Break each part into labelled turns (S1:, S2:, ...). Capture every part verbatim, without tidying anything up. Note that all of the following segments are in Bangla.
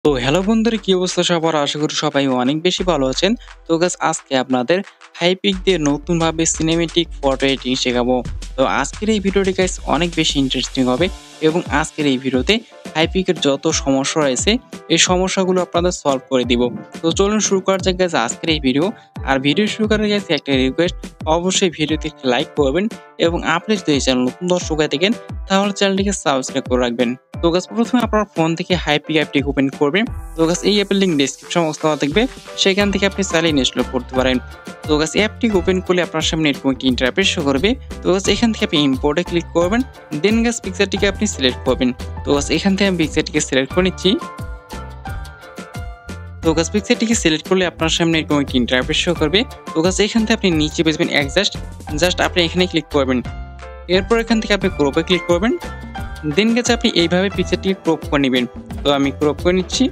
S1: তো হ্যালো বন্ধুরা, কি অবস্থা সবার? আশা করি সবাই অনেক বেশি ভালো আছেন। তো গাইস, আজকে আপনাদের হাইপিক দিয়ে নতুনভাবে সিনেমেটিক ফটো এডিটিং শেখাবো। তো আজকের এই ভিডিওটি গাইস অনেক বেশি ইন্টারেস্টিং হবে এবং আজকের এই ভিডিওতে হাইপিকের যত সমস্যা রয়েছে এই সমস্যাগুলো আপনাদের সলভ করে দিব। তো চলুন শুরু করা যাক গাইস আজকের এই ভিডিও। আর ভিডিও শুরু করার গাইস একটা রিকোয়েস্ট, অবশ্যই ভিডিওতে একটি লাইক করবেন এবং আপনি যদি এই চ্যানেল নতুন দর্শক হয়ে থাকেন তাহলে চ্যানেলটিকে সাবস্ক্রাইব করে রাখবেন। তো গাইস, প্রথমে আপনার ফোন থেকে হাইপিক অ্যাপটি ওপেন করবেন। তো গাইস, এই অ্যাপের লিংক ডেসক্রিপশন বক্সে দেওয়া থাকবে, সেখান থেকে আপনি চাইলে ইনস্টল করতে পারেন। তো গাইস, অ্যাপটি ওপেন করলে আপনার সামনে এরকম একটি ইন্টারফেস শো করবে। তো গাইস, এখান থেকে আপনি ইম্পোর্টে ক্লিক করবেন, দেন গাইস পিকচারটিকে আপনি সিলেক্ট করবেন। তো গাইস, এখান থেকে আমি পিকচারটিকে সিলেক্ট করে নিচ্ছি। তো গাইস, পিকচারটিকে সিলেক্ট করলে আপনার সামনে এরকম একটি ইন্টারফেস শো করবে। তো গাইস, এখান থেকে আপনি নিচে বেসবেন অ্যাডজাস্ট, জাস্ট আপনি এখানে ক্লিক করবেন। এরপর এখান থেকে আপনি ক্রপে ক্লিক করবেন, দেন গাইস আপনি এইভাবে পিকচারটিকে ক্রপ করে নেবেন। তো আমি ক্রপ করে নিচ্ছি।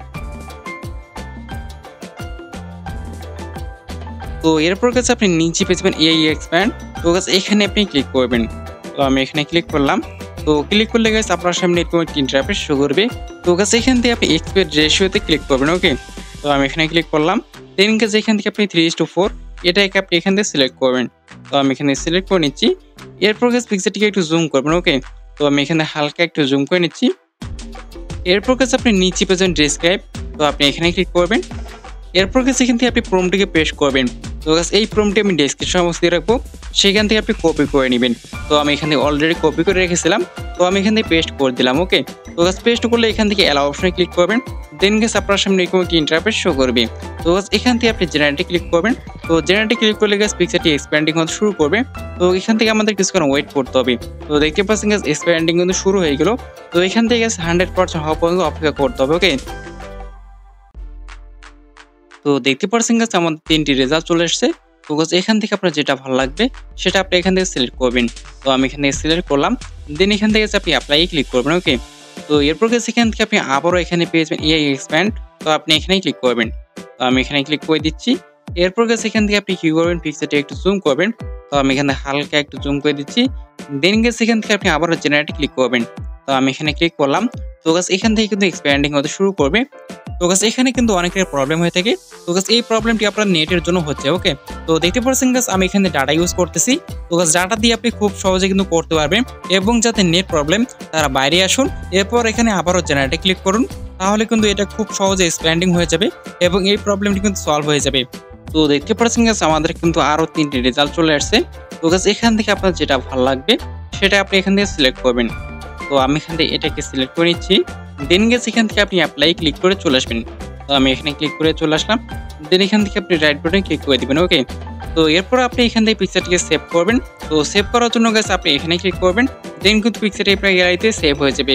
S1: তো এরপর কাছে আপনি নিচে পেয়েছেন এআই এক্সপ্যান্ড। তো গাইস, এখানে আপনি ক্লিক করবেন। তো আমি এখানে ক্লিক করলাম। তো ক্লিক করলে গাইস আপনার সামনে এরকম একটি ইন্টারফেস শো করবে। তো গাইস, এখান থেকে আপনি এক্সপেক্ট রেশিওতে ক্লিক করবেন। ওকে, তো আমি এখানে ক্লিক করলাম। দেন গাইস, এখান থেকে আপনি থ্রি ইস টু ফোর এটাকে আপনি এখান থেকে সিলেক্ট করবেন। তো আমি এখানে সিলেক্ট করে নিচ্ছি। এরপর গাইস পিকচারটিকে একটু জুম করবেন। ওকে, তো আমি এখানে হালকা একটু জুম করে নিচ্ছি। এরপর কাছে আপনি নিচে পেয়েছেন ডেসক্রাইব। তো আপনি এখানে ক্লিক করবেন। এরপর কাছে এখান থেকে আপনি প্রম্পটটিকে পেস্ট করবেন। তো গাইস, এই প্রম্পটটি আমি ডেসক্রিপশন বক্সে দিয়ে রাখবো, সেখান থেকে আপনি কপি করে নেবেন। তো আমি এখানে অলরেডি কপি করে রেখেছিলাম, তো আমি এখান থেকে পেস্ট করে দিলাম। ওকে, তো গাইস, পেস্ট করলে এখান থেকে অ্যালাউ অপশনে ক্লিক করবেন। দেন গাইস আপনার সামনে এরকম একটি ইন্টারফেস শো করবে। তো গাইস, এখান থেকে আপনি জেনারেটে ক্লিক করবেন। তো জেনারেটে ক্লিক করলে গাইস পিকচারটি এক্সপ্যান্ডিং হতে শুরু করবে। তো এখান থেকে আমাদের কিছুক্ষণ ওয়েট করতে হবে। তো দেখতে পাচ্ছেন গাইস এক্সপ্যান্ডিং কিন্তু শুরু হয়ে গেল। তো এখান থেকে গাইস হান্ড্রেড পার্সেন্ট হওয়া পর্যন্ত অপেক্ষা করতে হবে। ওকে, তো দেখতে পাচ্ছেন গাইস আমাদের তিনটি রেজাল্ট চলে এসেছে। তো গাইস, এখান থেকে আপনার যেটা ভালো লাগবে সেটা আপনি এখান থেকে সিলেক্ট করবেন। তো আমি এখান থেকে সিলেক্ট করলাম। দেন এখান থেকে আপনি অ্যাপ্লাই ক্লিক করবেন। ওকে, তো এরপর গাইস এখান থেকে আপনি আবারও এখানে পেয়ে যাবেন এআই এক্সপ্যান্ড। তো আপনি এখানেই ক্লিক করবেন। তো আমি এখানে ক্লিক করে দিচ্ছি। এরপর গাইস এখান থেকে আপনি কি করবেন, পিকচারটি একটু জুম করবেন। তো আমি এখানে হালকা একটু জুম করে দিচ্ছি। দেন গাইস এখান থেকে আপনি আবারও জেনারেটে ক্লিক করবেন। তো আমি এখানে ক্লিক করলাম। তো গাইস, এখান থেকে কিন্তু এক্সপ্যান্ডিং হতে শুরু করবে। তো গাইস, এখানে কিন্তু অনেকের প্রবলেম হয়ে থাকে। তো গাইস, এই প্রবলেমটি আপনার নেটের জন্য হচ্ছে। ওকে, তো দেখতে পাচ্ছেন গাইস আমি এখানে ডাটা ইউজ করতেছি। তো গাইস, ডাটা দিয়ে আপনি খুব সহজে কিন্তু করতে পারবেন। এবং যাতে নেট প্রবলেম তারা বাইরে আসুন, এরপর এখানে আবারও জেনারেটে ক্লিক করুন, তাহলে কিন্তু এটা খুব সহজে এক্সপ্যান্ডিং হয়ে যাবে এবং এই প্রবলেমটি কিন্তু সলভ হয়ে যাবে। তো দেখতে পাচ্ছেন গাইস আমাদের কিন্তু আরো তিনটি রেজাল্ট চলে আসছে। তো গাইস, এখান থেকে আপনার যেটা ভালো লাগবে সেটা আপনি এখান থেকে সিলেক্ট করবেন। তো আমি এখান থেকে এটাকে সিলেক্ট করে নিচ্ছি। দেন গাইস এখান থেকে আপনি অ্যাপ্লাই ক্লিক করে চলে আসবেন। তো আমি এখানে ক্লিক করে চলে আসলাম। দেন এখান থেকে আপনি রাইট বাটনে ক্লিক করে দিবেন। ওকে, তো এরপর আপনি এখান থেকে পিকচারটিকে সেভ করবেন। তো সেভ করার জন্য গাইস আপনি এখানে ক্লিক করবেন। দেন কিন্তু পিকচারটি আপনার গ্যালারিতে সেভ হয়ে যাবে।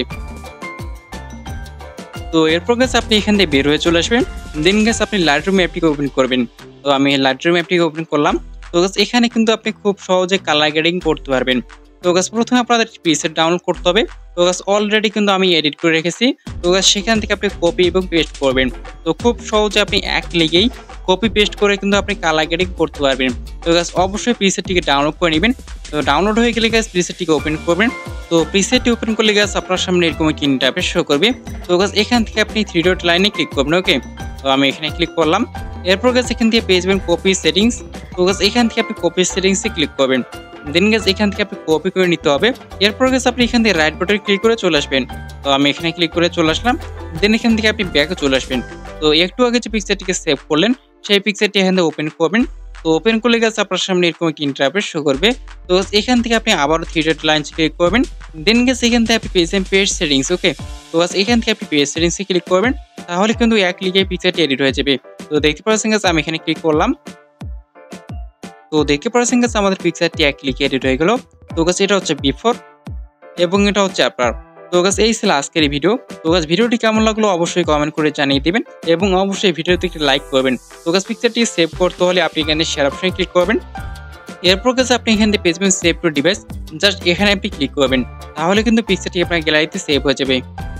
S1: তো এরপর গাইস আপনি এখান থেকে বের হয়ে চলে আসবেন। দেন গাইস আপনি লাইটরুম অ্যাপটিকে ওপেন করবেন। তো আমি লাইটরুম অ্যাপটিকে ওপেন করলাম। তো গাইস, এখানে কিন্তু আপনি খুব সহজে কালার গ্রেডিং করতে পারবেন। তো গাইস, প্রথমে আপনাদের প্রিসেট ডাউনলোড করতে হবে। তো গাইস, অলরেডি কিন্তু আমি এডিট করে রেখেছি। তো গাইস, সেখান থেকে আপনি কপি এবং পেস্ট করবেন। তো খুব সহজে আপনি এক ক্লিকেই কপি পেস্ট করে কিন্তু আপনি কালার গ্রেডিং করতে পারবেন। তো গাইস, অবশ্যই প্রিসেটটিকে ডাউনলোড করে নেবেন। তো ডাউনলোড হয়ে গেলে গাইস প্রিসেটটিকে ওপেন করবেন। তো প্রিসেটটি ওপেন করলে গাইস আপনার সামনে এরকম একটি ইন্টারফেস শো করবে। তো গাইস, এখান থেকে আপনি থ্রি ডট লাইনে ক্লিক করবেন। ওকে, তো আমি এখানে ক্লিক করলাম। এরপর গাইস এখান থেকে পেয়ে যাবেন কপি সেটিংস। তো গাইস, এখান থেকে আপনি কপি সেটিংসে ক্লিক করবেন। দেন গাইস এখান থেকে আপনি কপি করে নিতে হবে। এরপর গাইস আপনি এখান থেকে রাইট বাটনে ক্লিক করে চলে আসবেন। তো আমি এখানে ক্লিক করে চলে আসলাম। দেন এখান থেকে আপনি ব্যাকে চলে আসবেন। তো একটু আগে যে পিকচারটিকে সেভ করলেন সেই পিকচারটি এখান থেকে ওপেন করবেন। তো ওপেন করলে গাইস আপনার সামনে এরকম একটি ইন্টারফেস শো করবে। তো এখান থেকে আপনি আবারও থ্রি ডট লাইন ক্লিক করবেন। দেন গাইস এখান থেকে আপনি পেয়ে যাবেন পেজ সেটিংস। ওকে, তো গাইস এখান থেকে আপনি পেজ সেটিংসে ক্লিক করবেন, তাহলে কিন্তু এক ক্লিকে পিকচারটি এডিট হয়ে যাবে। তো দেখতে পাচ্ছেন গাইস আমি এখানে ক্লিক করলাম। তো দেখতে পাচ্ছেন গাইস আমাদের পিকচারটি এক ক্লিকে এডিট হয়ে গেল। তো গাইস, এটা হচ্ছে বিফোর এবং এটা হচ্ছে আফটার। তো গাইস, এই ছিল আজকের এই ভিডিও। তো গাইস, ভিডিওটি কেমন লাগলো অবশ্যই কমেন্ট করে জানিয়ে দিবেন এবং অবশ্যই ভিডিওতে একটি লাইক করবেন। তো গাইস, পিকচারটি সেভ করতে হলে আপনি এখানে শেয়ার অপশনে ক্লিক করবেন। এরপর গাইস আপনি এখান থেকে পেয়ে যাবেন সেভ টু ডিভাইস, জাস্ট এখানে আপনি ক্লিক করবেন, তাহলে কিন্তু পিকচারটি আপনার গ্যালারিতে সেভ হয়ে যাবে।